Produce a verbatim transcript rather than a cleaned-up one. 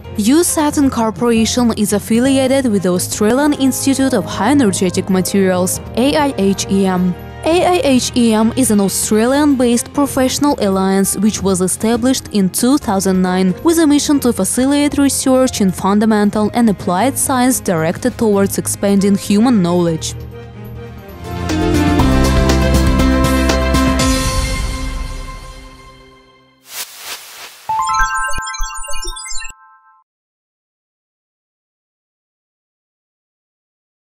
U S A T Corporation is affiliated with the Australian Institute of High Energetic Materials (A I H E M). A I H E M is an Australian-based professional alliance which was established in two thousand nine with a mission to facilitate research in fundamental and applied science directed towards expanding human knowledge.